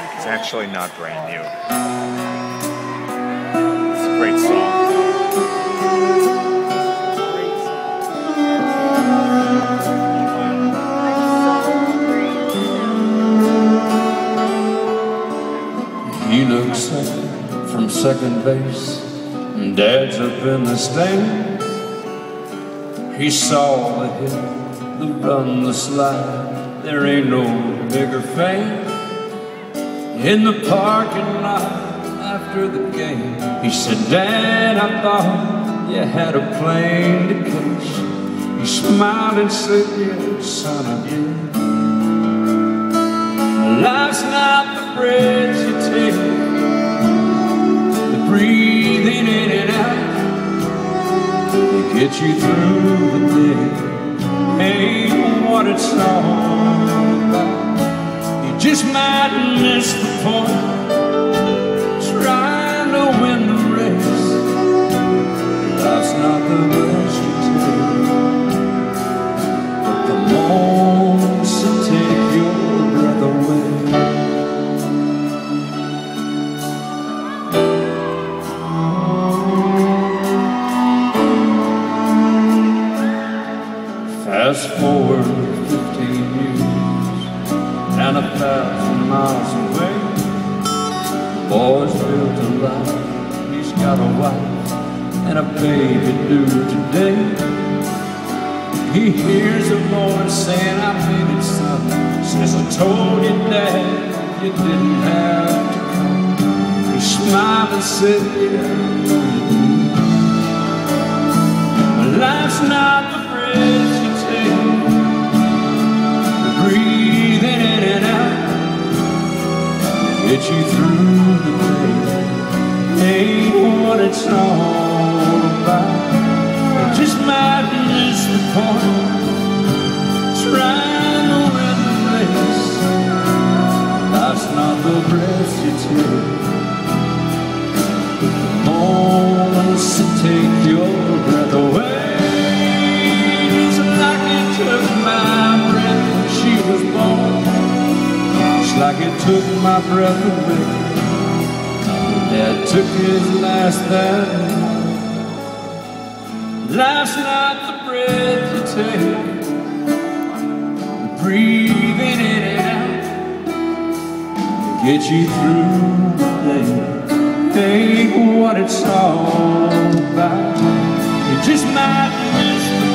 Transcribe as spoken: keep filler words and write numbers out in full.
It's actually not brand new. It's a great song. He looks up from second base, and Dad's up in the stand. He saw the hit, the run, the slide. There ain't no bigger fan. In the parking lot after the game, he said, Dad, I thought you had a plane to catch. He smiled and said, yeah, son, I did. Life's not the breath you take, the breathing in and out, to get you through the day. Ain't what it's all about. You just might miss the point, trying to win the race. Life's not the best you take, but the moments that take your breath away. Fast forward fifteen years, and a thousand miles away. Boy's built a life, he's got a wife and a baby due today. He hears a voice saying, I made it, son. Says, I told you, Dad, you didn't have to come. He smiled and said, yeah, life's not the breath you take, the breathing in and out, get you through the day. Ain't what it's all about. You just might miss the point, trying to win the race. Life's not the breath you take, the moments that take your breath away. Just like it took my breath when she was born, just like it took my breath away when Dad took his last that night. Life's not the breath you take, the breathing in and out, to get you through the day. Ain't what it's all about. You just might miss the